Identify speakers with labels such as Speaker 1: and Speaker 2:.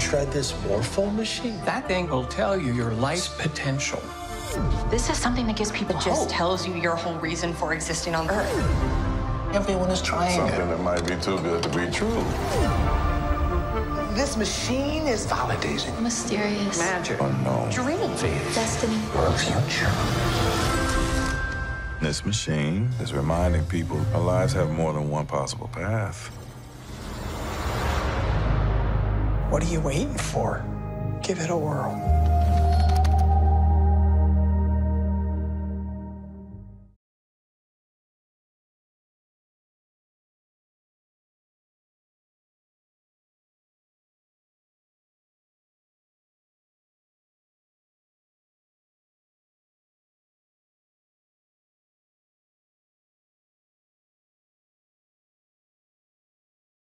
Speaker 1: tried this morpho machine?
Speaker 2: That thing will tell you your life's potential.
Speaker 3: This is something that gives people hope.
Speaker 4: Just tells you your whole reason for existing on Earth.
Speaker 1: Everyone is trying
Speaker 5: Something that might be too good to be true.
Speaker 1: This machine is validating.
Speaker 3: Mysterious.
Speaker 2: Magic.
Speaker 5: Unknown.
Speaker 4: Dream.
Speaker 1: Faith.
Speaker 3: Destiny.
Speaker 1: Or future.
Speaker 5: This machine is reminding people our lives have more than one possible path.
Speaker 1: What are you waiting for? Give it a whirl.